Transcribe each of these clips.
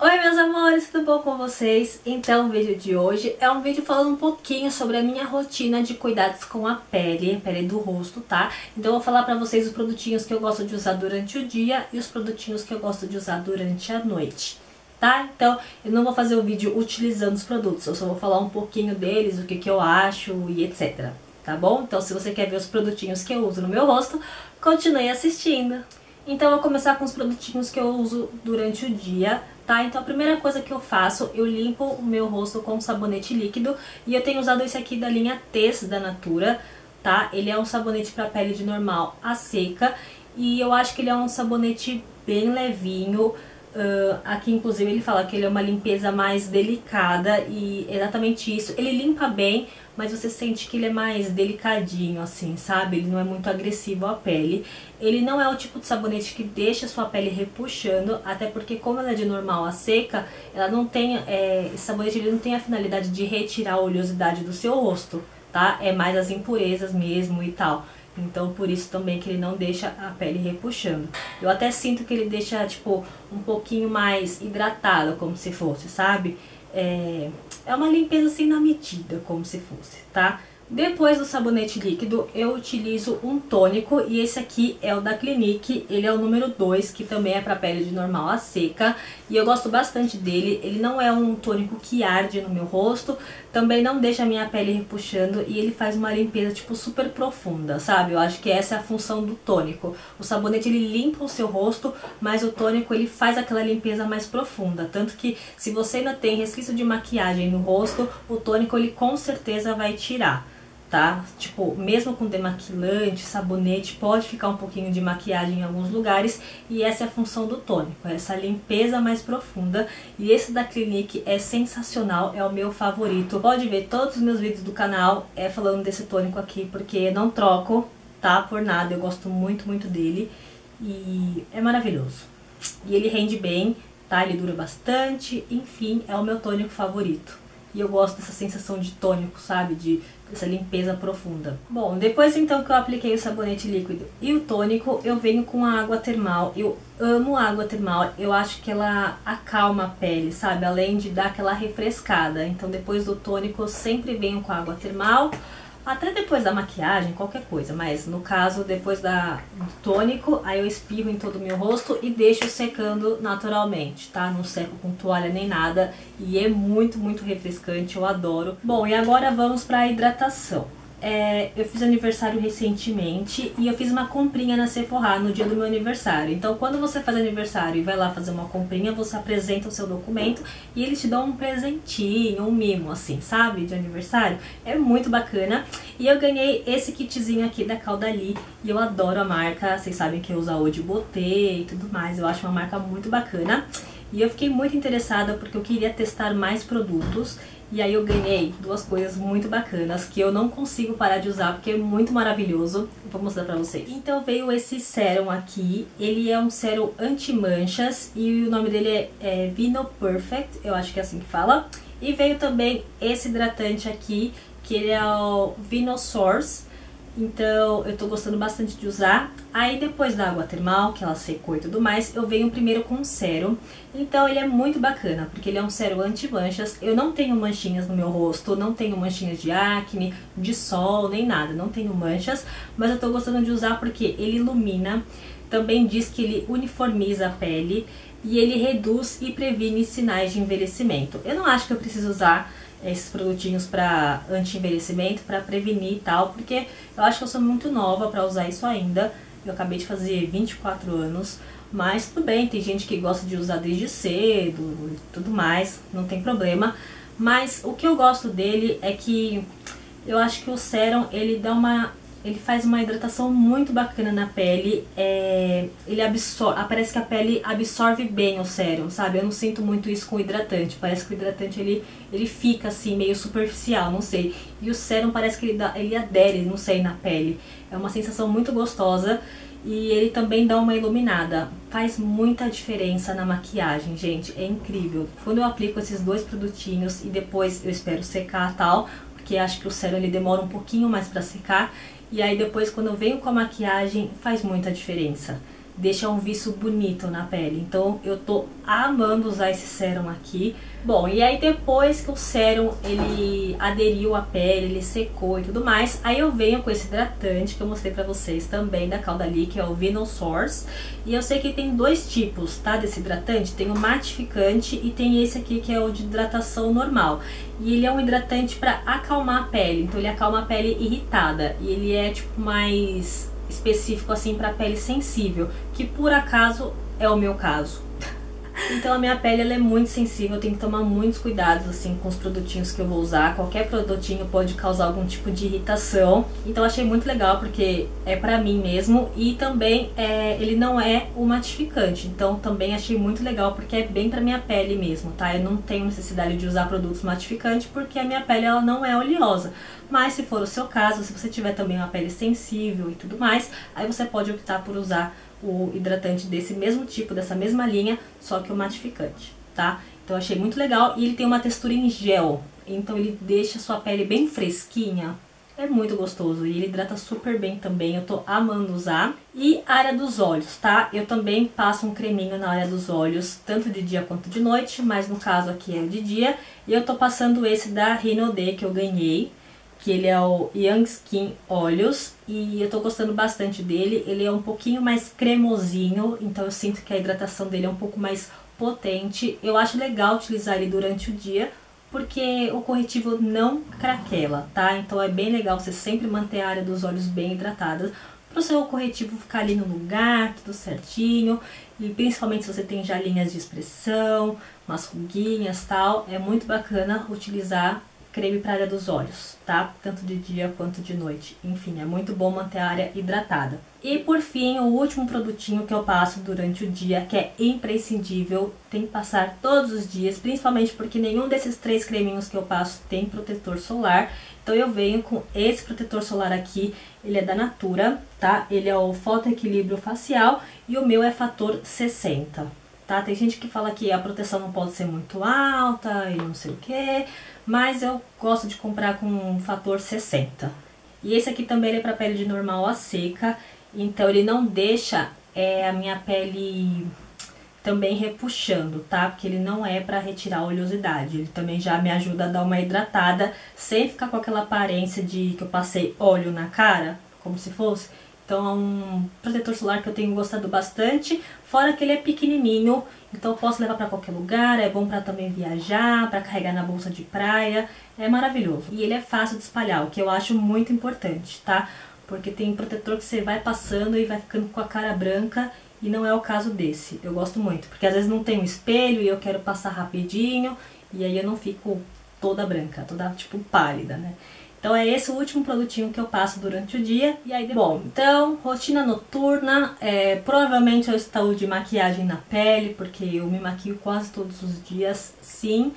Oi meus amores, tudo bom com vocês? Então o vídeo de hoje é um vídeo falando um pouquinho sobre a minha rotina de cuidados com a pele do rosto, tá? Então eu vou falar pra vocês os produtinhos que eu gosto de usar durante o dia e os produtinhos que eu gosto de usar durante a noite, tá? Então eu não vou fazer o vídeo utilizando os produtos, eu só vou falar um pouquinho deles, o que eu acho e etc, tá bom? Então se você quer ver os produtinhos que eu uso no meu rosto, continue assistindo. Então eu vou começar com os produtinhos que eu uso durante o dia, tá? Então a primeira coisa que eu faço, eu limpo o meu rosto com sabonete líquido. E eu tenho usado esse aqui da linha Tess da Natura, tá? Ele é um sabonete para pele de normal a seca. E eu acho que ele é um sabonete bem levinho. Aqui inclusive ele fala que ele é uma limpeza mais delicada e exatamente isso. Ele limpa bem, mas você sente que ele é mais delicadinho assim, sabe? Ele não é muito agressivo à pele. Ele não é o tipo de sabonete que deixa a sua pele repuxando, até porque como ela é de normal a seca, ela não tem, esse sabonete ele não tem a finalidade de retirar a oleosidade do seu rosto, tá? É mais as impurezas mesmo e tal. Então por isso também que ele não deixa a pele repuxando. Eu até sinto que ele deixa tipo um pouquinho mais hidratado, como se fosse, sabe? É uma limpeza assim na medida, como se fosse, tá? Depois do sabonete líquido, eu utilizo um tônico e esse aqui é o da Clinique, ele é o número 2, que também é para pele de normal a seca, e eu gosto bastante dele. Ele não é um tônico que arde no meu rosto, também não deixa a minha pele repuxando e ele faz uma limpeza tipo super profunda, sabe? Eu acho que essa é a função do tônico. O sabonete ele limpa o seu rosto, mas o tônico ele faz aquela limpeza mais profunda, tanto que se você ainda tem resquício de maquiagem no rosto, o tônico ele com certeza vai tirar. Tá? Tipo, mesmo com demaquilante, sabonete, pode ficar um pouquinho de maquiagem em alguns lugares. E essa é a função do tônico, essa limpeza mais profunda. E esse da Clinique é sensacional, é o meu favorito. Pode ver todos os meus vídeos do canal falando desse tônico aqui, porque não troco, tá? Por nada, eu gosto muito, muito dele. E é maravilhoso. E ele rende bem, tá? Ele dura bastante, enfim, é o meu tônico favorito. E eu gosto dessa sensação de tônico, sabe? Dessa limpeza profunda. Bom, depois então que eu apliquei o sabonete líquido e o tônico, eu venho com a água termal. Eu amo a água termal, eu acho que ela acalma a pele, sabe? Além de dar aquela refrescada. Então depois do tônico eu sempre venho com a água termal. Até depois da maquiagem, qualquer coisa, mas no caso, depois do tônico, aí eu espirro em todo o meu rosto e deixo secando naturalmente, tá? Não seco com toalha nem nada e é muito, muito refrescante, eu adoro. Bom, e agora vamos pra hidratação. Eu fiz aniversário recentemente e eu fiz uma comprinha na Sephora no dia do meu aniversário. Então quando você faz aniversário e vai lá fazer uma comprinha, você apresenta o seu documento e eles te dão um presentinho, um mimo assim, sabe? De aniversário. É muito bacana. E eu ganhei esse kitzinho aqui da Caudalie e eu adoro a marca. Vocês sabem que eu uso a Eau de Beauté e tudo mais. Eu acho uma marca muito bacana. E eu fiquei muito interessada porque eu queria testar mais produtos. E aí eu ganhei duas coisas muito bacanas que eu não consigo parar de usar porque é muito maravilhoso. Vou mostrar pra vocês. Então veio esse sérum aqui. Ele é um sérum anti-manchas e o nome dele é Vino Perfect, eu acho que é assim que fala. E veio também esse hidratante aqui, que ele é o Vino Source. Então eu tô gostando bastante de usar. Aí depois da água termal, que ela secou e tudo mais, eu venho primeiro com o sérum. Então ele é muito bacana, porque ele é um sérum anti-manchas. Eu não tenho manchinhas no meu rosto, não tenho manchinhas de acne, de sol, nem nada. Não tenho manchas, mas eu tô gostando de usar porque ele ilumina. Também diz que ele uniformiza a pele e ele reduz e previne sinais de envelhecimento. Eu não acho que eu preciso usar esses produtinhos para anti-envelhecimento, para prevenir e tal, porque eu acho que eu sou muito nova para usar isso ainda. Eu acabei de fazer 24 anos, mas tudo bem, tem gente que gosta de usar desde cedo e tudo mais, não tem problema. Mas o que eu gosto dele é que eu acho que o sérum, ele faz uma hidratação muito bacana na pele, ele absorve, parece que a pele absorve bem o sérum, sabe? Eu não sinto muito isso com o hidratante, parece que o hidratante ele fica assim meio superficial, não sei. E o sérum parece que ele adere, não sei, na pele. É uma sensação muito gostosa e ele também dá uma iluminada. Faz muita diferença na maquiagem, gente, é incrível. Quando eu aplico esses dois produtinhos e depois eu espero secar e tal, porque acho que o sérum ele demora um pouquinho mais pra secar. E aí depois quando eu venho com a maquiagem faz muita diferença. deixa um viço bonito na pele. Então eu tô amando usar esse sérum aqui. Bom, e aí depois que o sérum ele aderiu à pele, ele secou e tudo mais, aí eu venho com esse hidratante que eu mostrei pra vocês também da Caudalie, que é o Vino Source. E eu sei que tem dois tipos, tá, desse hidratante. Tem o matificante e tem esse aqui que é o de hidratação normal. E ele é um hidratante pra acalmar a pele, então ele acalma a pele irritada. E ele é tipo mais específico assim pra pele sensível, que por acaso é o meu caso. Então a minha pele ela é muito sensível, eu tenho que tomar muitos cuidados assim com os produtinhos que eu vou usar. Qualquer produtinho pode causar algum tipo de irritação. Então achei muito legal porque é pra mim mesmo e também ele não é o matificante. Então também achei muito legal porque é bem pra minha pele mesmo, tá? Eu não tenho necessidade de usar produtos matificantes porque a minha pele ela não é oleosa. Mas se for o seu caso, se você tiver também uma pele sensível e tudo mais, aí você pode optar por usar o hidratante desse mesmo tipo, dessa mesma linha, só que o matificante, tá? Então eu achei muito legal e ele tem uma textura em gel, então ele deixa a sua pele bem fresquinha, é muito gostoso e ele hidrata super bem também, eu tô amando usar. E a área dos olhos, tá? Eu também passo um creminho na área dos olhos, tanto de dia quanto de noite, mas no caso aqui é de dia, e eu tô passando esse da Rinode que eu ganhei, que ele é o Young Skin Olhos, e eu tô gostando bastante dele. Ele é um pouquinho mais cremosinho, então eu sinto que a hidratação dele é um pouco mais potente. Eu acho legal utilizar ele durante o dia, porque o corretivo não craquela, tá? Então é bem legal você sempre manter a área dos olhos bem hidratada, para o seu corretivo ficar ali no lugar, tudo certinho. E principalmente se você tem já linhas de expressão, umas ruguinhas e tal, é muito bacana utilizar creme para a área dos olhos, tá? Tanto de dia quanto de noite. Enfim, é muito bom manter a área hidratada. E por fim, o último produtinho que eu passo durante o dia, que é imprescindível, tem que passar todos os dias, principalmente porque nenhum desses 3 creminhos que eu passo tem protetor solar. Então eu venho com esse protetor solar aqui, ele é da Natura, tá? Ele é o Foto Equilíbrio Facial e o meu é fator 60. Tá? Tem gente que fala que a proteção não pode ser muito alta e não sei o que, mas eu gosto de comprar com um fator 60. E esse aqui também é para pele de normal a seca, então ele não deixa a minha pele também repuxando, tá? Porque ele não é para retirar a oleosidade, ele também já me ajuda a dar uma hidratada, sem ficar com aquela aparência de que eu passei óleo na cara, como se fosse. Então é um protetor solar que eu tenho gostado bastante, fora que ele é pequenininho, então eu posso levar para qualquer lugar, é bom para também viajar, para carregar na bolsa de praia, é maravilhoso. E ele é fácil de espalhar, o que eu acho muito importante, tá? Porque tem protetor que você vai passando e vai ficando com a cara branca e não é o caso desse. Eu gosto muito, porque às vezes não tem um espelho e eu quero passar rapidinho e aí eu não fico toda branca, toda tipo pálida, né? Então é esse o último produtinho que eu passo durante o dia. E aí, bom, então, rotina noturna, provavelmente eu estou de maquiagem na pele, porque eu me maquio quase todos os dias, sim.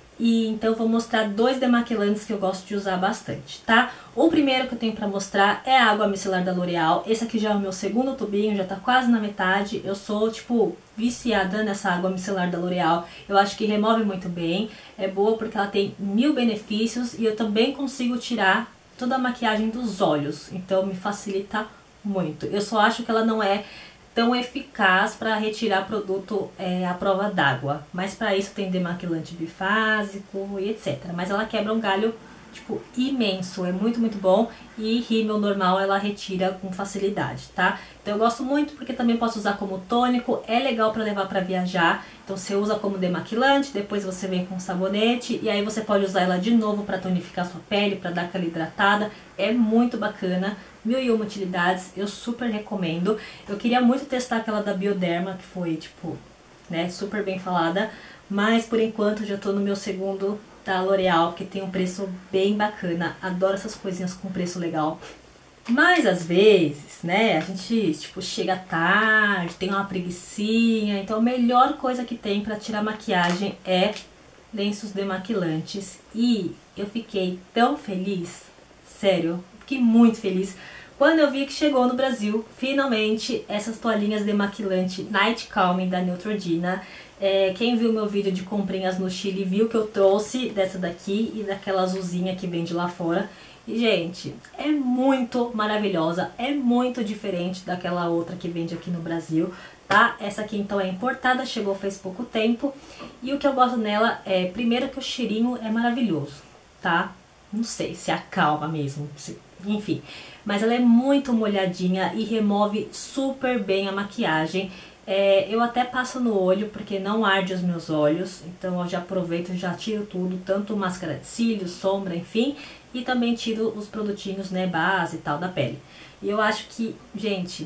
E então eu vou mostrar 2 demaquilantes que eu gosto de usar bastante, tá? O primeiro que eu tenho pra mostrar é a água micelar da L'Oréal. Esse aqui já é o meu segundo tubinho, já tá quase na metade. Eu sou, tipo, viciada nessa água micelar da L'Oréal. Eu acho que remove muito bem, é boa porque ela tem 1000 benefícios e eu também consigo tirar toda a maquiagem dos olhos. Então me facilita muito. Eu só acho que ela não é tão eficaz para retirar produto à prova d'água, mas para isso tem demaquilante bifásico e etc. Mas ela quebra um galho tipo imenso, é muito bom, e rímel normal ela retira com facilidade, tá? Então eu gosto muito porque também posso usar como tônico, é legal para levar para viajar. Então você usa como demaquilante, depois você vem com sabonete e aí você pode usar ela de novo para tonificar sua pele, para dar aquela hidratada. É muito bacana, 1001 utilidades, eu super recomendo. Eu queria muito testar aquela da Bioderma, que foi tipo, né, super bem falada, mas por enquanto já tô no meu segundo da L'Oréal, que tem um preço bem bacana. Adoro essas coisinhas com preço legal. Mas às vezes, né, a gente tipo chega tarde, tem uma preguicinha, então a melhor coisa que tem pra tirar maquiagem é lenços demaquilantes. E eu fiquei tão feliz, sério, fiquei muito feliz quando eu vi que chegou no Brasil, finalmente, essas toalhinhas demaquilante Night Calming da Neutrogena. Quem viu meu vídeo de comprinhas no Chile viu que eu trouxe dessa daqui e daquela azulzinha que vende lá fora. E, gente, é muito maravilhosa, é muito diferente daquela outra que vende aqui no Brasil, tá? Essa aqui, então, é importada, chegou faz pouco tempo. E o que eu gosto nela é, primeiro, que o cheirinho é maravilhoso, tá? Não sei se acalma mesmo, enfim. Mas ela é muito molhadinha e remove super bem a maquiagem. Eu até passo no olho porque não arde os meus olhos, então eu já aproveito e já tiro tudo, tanto máscara de cílios, sombra, enfim, e também tiro os produtinhos, né, base e tal da pele. E eu acho que, gente,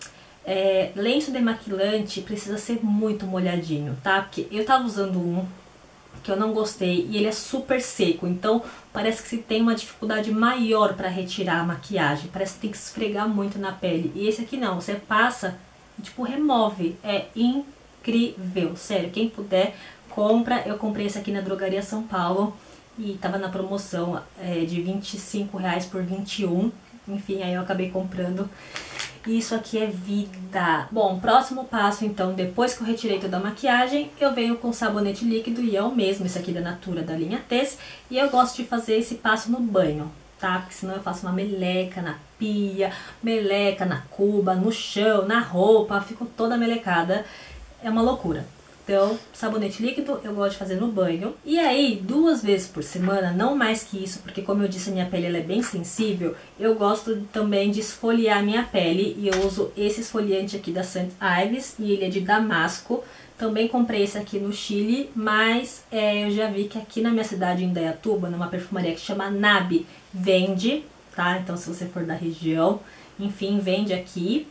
lenço demaquilante precisa ser muito molhadinho, tá? Porque eu tava usando um que eu não gostei e ele é super seco, então parece que se tem uma dificuldade maior para retirar a maquiagem, parece que tem que esfregar muito na pele. E esse aqui não, você passa e tipo remove, é incrível, sério, quem puder compra. Eu comprei esse aqui na Drogaria São Paulo e tava na promoção de R$25 por 21, enfim, aí eu acabei comprando. Isso aqui é vida! Bom, próximo passo, então, depois que eu retirei toda a maquiagem, eu venho com sabonete líquido e é o mesmo, esse aqui da Natura, da linha Tess. E eu gosto de fazer esse passo no banho, tá? Porque senão eu faço uma meleca na pia, meleca na cuba, no chão, na roupa, fico toda melecada. É uma loucura. Então, sabonete líquido eu gosto de fazer no banho. E aí, 2 vezes por semana, não mais que isso, porque como eu disse, a minha pele ela é bem sensível. Eu gosto também de esfoliar a minha pele e eu uso esse esfoliante aqui da St. Ives e ele é de damasco. Também comprei esse aqui no Chile, mas eu já vi que aqui na minha cidade, em Indaiatuba, numa perfumaria que chama Nabi, vende, tá? Então se você for da região, enfim, vende aqui.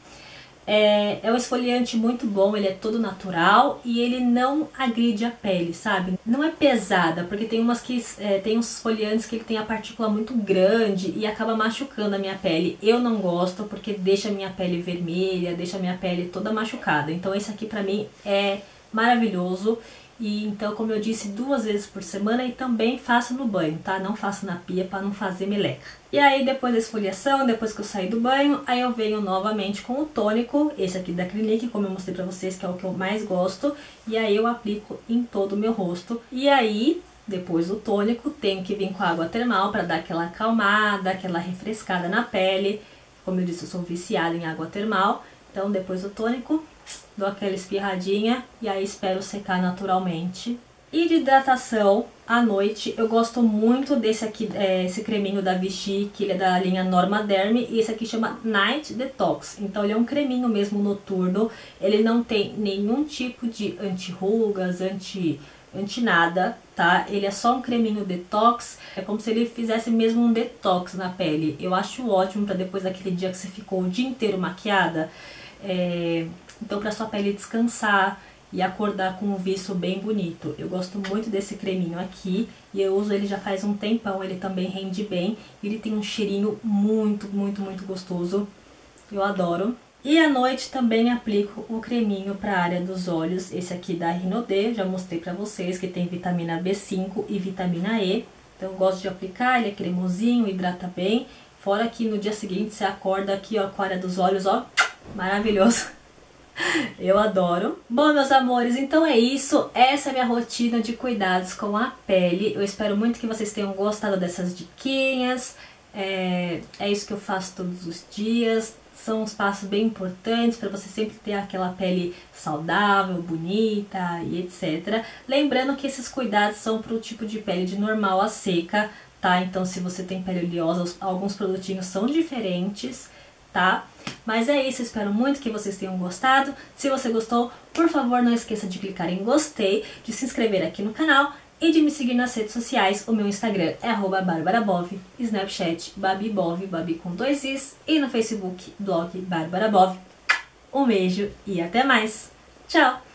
É um esfoliante muito bom, ele é todo natural e ele não agride a pele, sabe? Não é pesada, porque tem umas que tem uns esfoliantes que ele tem a partícula muito grande e acaba machucando a minha pele. Eu não gosto porque deixa a minha pele vermelha, deixa a minha pele toda machucada. Então esse aqui pra mim é maravilhoso. E então, como eu disse, 2 vezes por semana e também faço no banho, tá? Não faço na pia para não fazer meleca. E aí, depois da esfoliação, depois que eu saí do banho, aí eu venho novamente com o tônico, esse aqui da Clinique, como eu mostrei pra vocês, que é o que eu mais gosto. E aí eu aplico em todo o meu rosto. E aí, depois do tônico, tenho que vir com água termal para dar aquela acalmada, aquela refrescada na pele. Como eu disse, eu sou viciada em água termal. Então, depois do tônico, dou aquela espirradinha e aí espero secar naturalmente. E de hidratação, à noite, eu gosto muito desse aqui, esse creminho da Vichy, que ele é da linha Normaderm, e esse aqui chama Night Detox. Então ele é um creminho mesmo noturno, ele não tem nenhum tipo de anti-rugas, anti nada, tá? Ele é só um creminho detox, é como se ele fizesse mesmo um detox na pele. Eu acho ótimo para depois daquele dia que você ficou o dia inteiro maquiada, então para sua pele descansar e acordar com um viço bem bonito. Eu gosto muito desse creminho aqui e eu uso ele já faz um tempão, ele também rende bem. Ele tem um cheirinho muito, muito, muito gostoso, eu adoro. E à noite também aplico o creminho para a área dos olhos, esse aqui da Rinode, já mostrei para vocês que tem vitamina B5 e vitamina E. Então eu gosto de aplicar, ele é cremosinho, hidrata bem. Fora que no dia seguinte você acorda aqui, ó, com a área dos olhos, ó, maravilhoso. Eu adoro. Bom, meus amores, então é isso. Essa é a minha rotina de cuidados com a pele. Eu espero muito que vocês tenham gostado dessas diquinhas. É isso que eu faço todos os dias. São uns passos bem importantes para você sempre ter aquela pele saudável, bonita e etc. Lembrando que esses cuidados são para o tipo de pele de normal a seca, tá? Então se você tem pele oleosa, alguns produtinhos são diferentes, tá? Mas é isso, espero muito que vocês tenham gostado. Se você gostou, por favor, não esqueça de clicar em gostei, de se inscrever aqui no canal e de me seguir nas redes sociais. O meu Instagram é @barbarabov, Snapchat babibov, babi com 2 i's, e no Facebook, blog Barbara Bov. Um beijo e até mais. Tchau!